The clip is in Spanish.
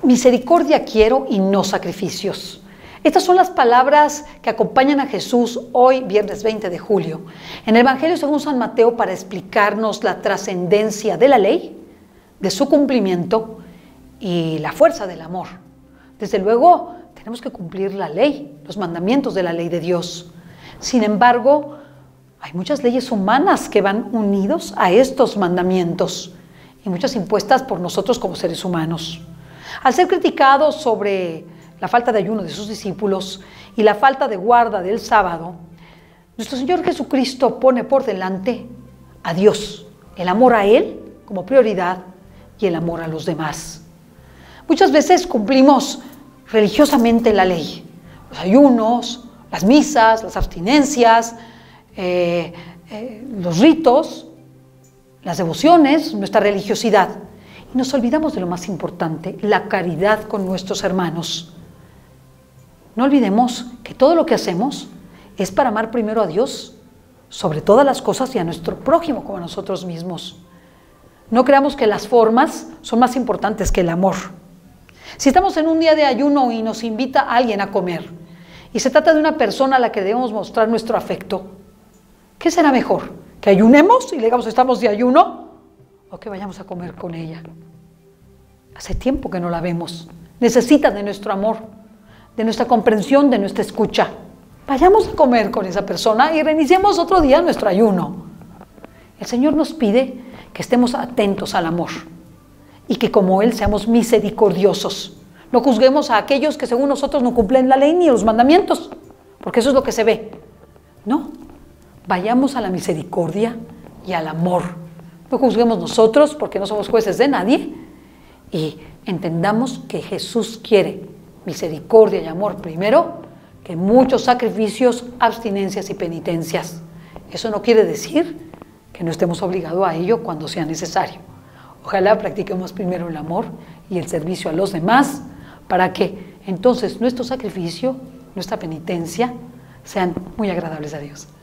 Misericordia quiero y no sacrificios. Estas son las palabras que acompañan a Jesús hoy, viernes 20 de julio, en el Evangelio según San Mateo, para explicarnos la trascendencia de la ley, de su cumplimiento y la fuerza del amor. Desde luego, tenemos que cumplir la ley, los mandamientos de la ley de Dios. Sin embargo, hay muchas leyes humanas que van unidos a estos mandamientos y muchas impuestas por nosotros como seres humanos. Al ser criticados sobre la falta de ayuno de sus discípulos y la falta de guarda del sábado, nuestro Señor Jesucristo pone por delante a Dios, el amor a Él como prioridad y el amor a los demás. Muchas veces cumplimos religiosamente la ley, los ayunos, las misas, las abstinencias, los ritos, las devociones, nuestra religiosidad. Y nos olvidamos de lo más importante, la caridad con nuestros hermanos. No olvidemos que todo lo que hacemos es para amar primero a Dios, sobre todas las cosas, y a nuestro prójimo como a nosotros mismos. No creamos que las formas son más importantes que el amor. Si estamos en un día de ayuno y nos invita a alguien a comer, y se trata de una persona a la que debemos mostrar nuestro afecto, ¿qué será mejor? ¿Que ayunemos y le digamos estamos de ayuno? ¿O que vayamos a comer con ella? Hace tiempo que no la vemos. Necesita de nuestro amor, de nuestra comprensión, de nuestra escucha. Vayamos a comer con esa persona y reiniciemos otro día nuestro ayuno. El Señor nos pide que estemos atentos al amor y que como Él seamos misericordiosos. No juzguemos a aquellos que según nosotros no cumplen la ley ni los mandamientos, porque eso es lo que se ve. No, vayamos a la misericordia y al amor. No juzguemos nosotros porque no somos jueces de nadie y entendamos que Jesús quiere misericordia y amor primero que muchos sacrificios, abstinencias y penitencias. Eso no quiere decir que no estemos obligados a ello cuando sea necesario. Ojalá practiquemos primero el amor y el servicio a los demás para que entonces nuestro sacrificio, nuestra penitencia sean muy agradables a Dios.